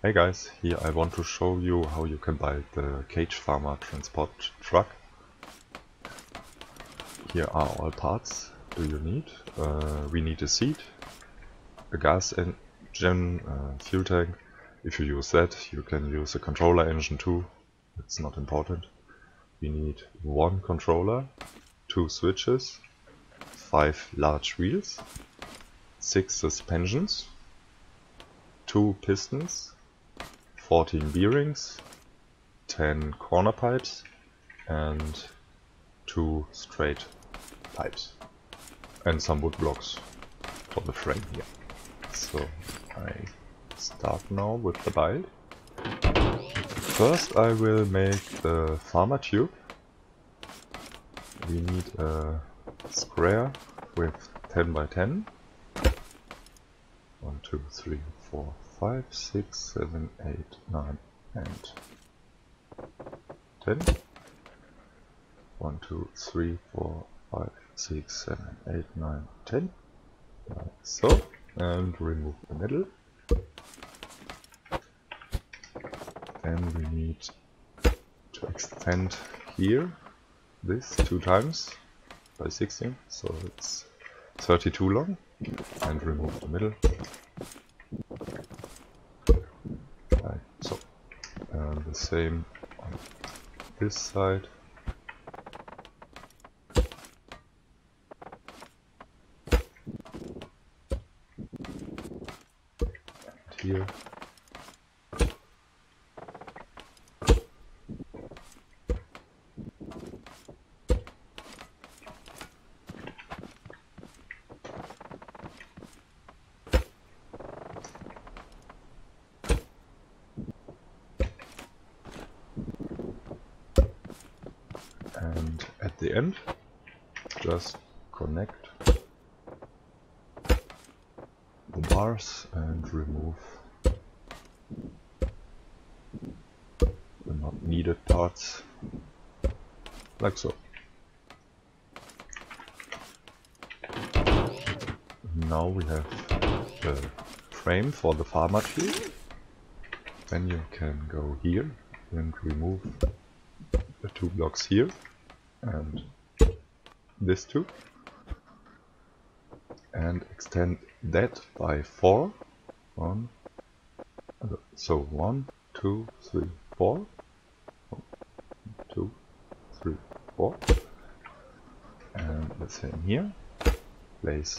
Hey guys, here I want to show you how you can buy the Cage Farmer transport truck. Here are all parts do you need. We need a seat, a gas engine, fuel tank. If you use that, you can use a controller engine too. It's not important. We need one controller, 2 switches, 5 large wheels, 6 suspensions, 2 pistons, 14 bearings, 10 corner pipes and 2 straight pipes and some wood blocks for the frame here. So I start now with the build. First I will make the farmer tube. We need a square with 10 by 10. 1, 2, 3, 4, 5, 6, 7, 8, 9 and 10. 1, 2, 3, 4, 5, 6, 7, 8, 9, 10. Like so. And remove the middle. Then we need to extend here this 2 times by 16, so it's 32 long, and remove the middle. Like so. And the same on this side. And here. And at the end, just connect the bars and remove the not needed parts, like so. Now we have the frame for the farmer tube. Then you can go here and remove the 2 blocks here and this 2 and extend that by 4. So 1, 2, 3, 4. 1, 2, 3, 4. And the same here. Place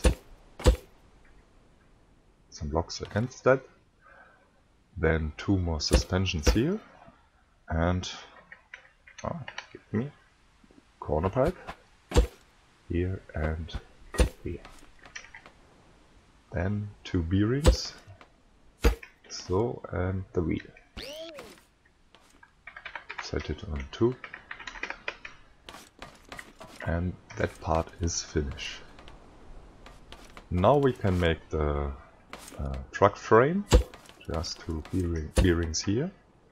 some blocks against that. Then 2 more suspensions here and give me corner pipe here and here. Then 2 bearings, so, and the wheel. Set it on 2, and that part is finished. Now we can make the truck frame. Just 2 bearings here.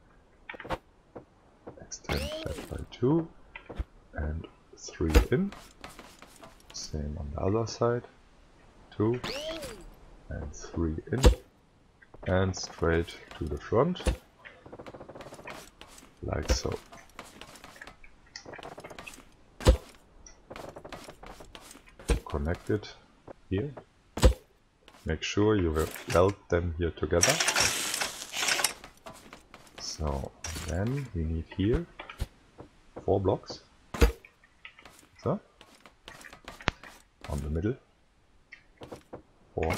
Extend that by 2 and 3 in. Same on the other side. 2 and 3 in. And straight to the front. Like so. Connect it here. Make sure you weld them here together. So then we need here 4 blocks. So on the middle. 4.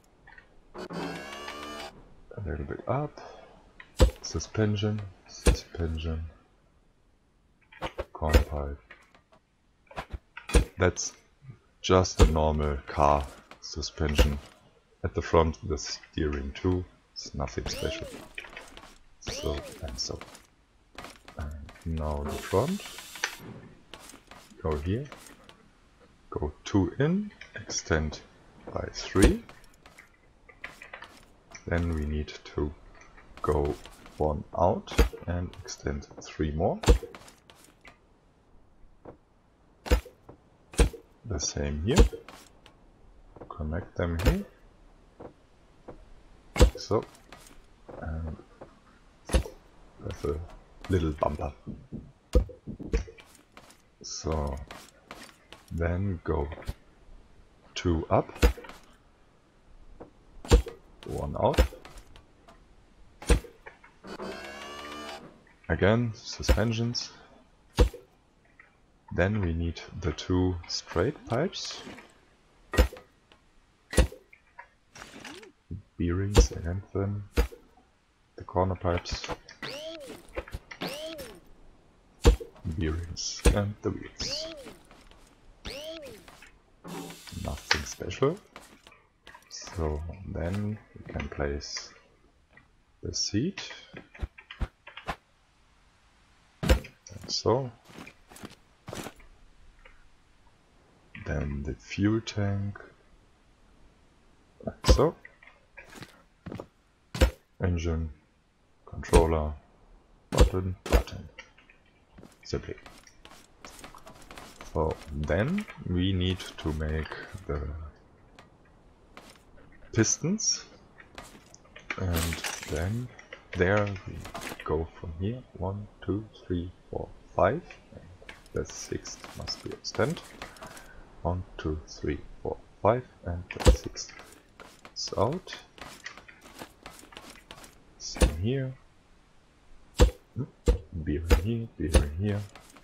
A little bit up. Suspension, suspension. Corner pipe. That's just a normal car suspension. At the front the steering too. It's nothing special. So and so. And now the front. Go here. Go 2 in. Extend by 3. Then we need to go 1 out and extend 3 more. The same here. Connect them here. So, and with a little bumper. So then go 2 up, 1 out. Again, suspensions. Then we need the 2 straight pipes. Bearings and then the corner pipes. Bearings and the wheels. Nothing special. So then we can place the seat. And so. Then the fuel tank. Like so. Engine, controller, button, button. Simply. So then we need to make the pistons, and then there we go from here 1, 2, 3, 4, 5, and the 6th must be extended. 1, 2, 3, 4, 5, and the 6th is out. Same here. Bearing here.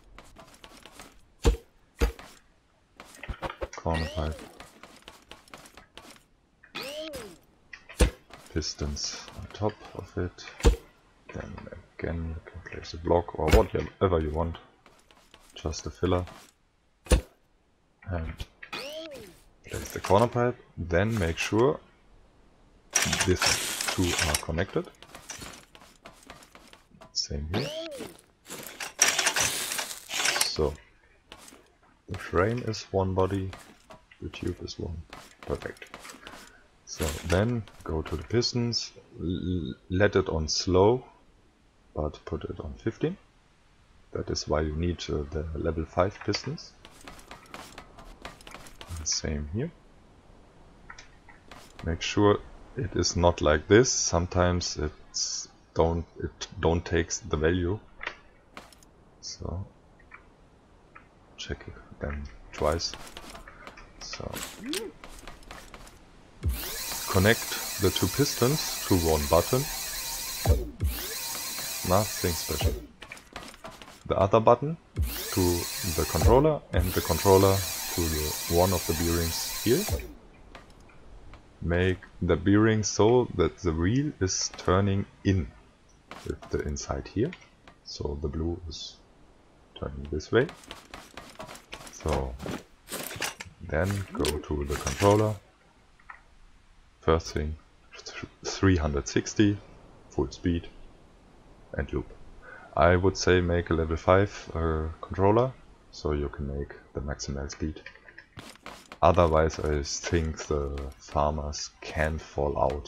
Corner pipe. Pistons on top of it. Then again you can place a block or whatever you want. Just a filler. And place the corner pipe. Then make sure these 2 are connected. Same here. So the frame is one body, the tube is one. Perfect. So then go to the pistons, let it on slow, but put it on 15. That is why you need the level 5 pistons. And same here. Make sure it is not like this. Sometimes it don't takes the value. So check it then twice. So connect the 2 pistons to one button. Nothing special. The other button to the controller and the controller to one of the bearings here. Make the bearing so that the wheel is turning in with the inside here. So the blue is turning this way. So then go to the controller. First thing 360 full speed and loop. I would say make a level 5 controller so you can make the maximal speed. Otherwise I think the farmers can fall out.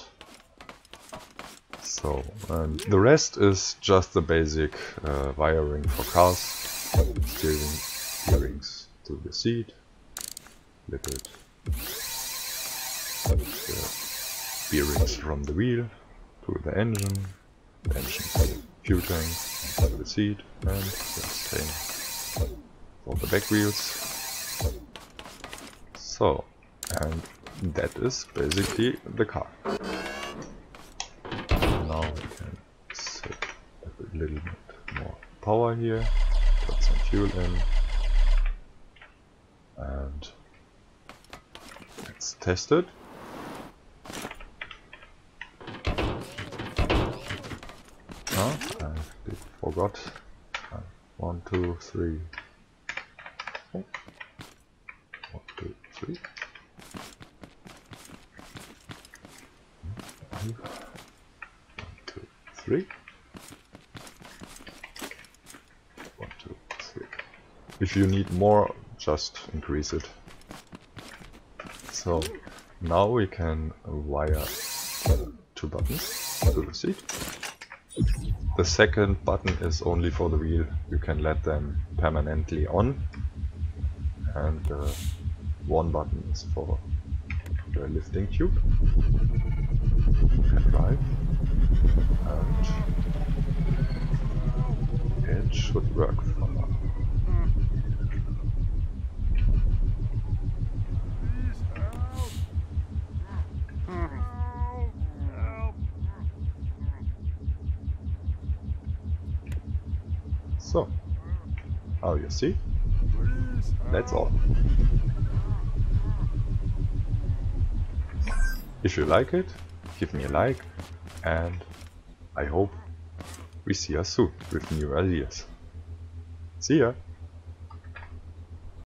So the rest is just the basic wiring for cars. Steering bearings to the seat. Lipid. The bearings from the wheel to the engine to the fuel tank, and to the seat, and the same for the back wheels. So, and that is basically the car. Now we can set a little bit more power here, put some fuel in, and let's test it. I forgot. 1, 2, 3. 1, 2, 3. 1, 2, 3. 1, 2, 3. If you need more, just increase it. So now we can wire 2 buttons to the seat. The second button is only for the wheel. You can let them permanently on, and one button is for the lifting tube. You can drive, and So, how you see? That's all. If you like it, give me a like, and I hope we see us soon with new ideas. See ya!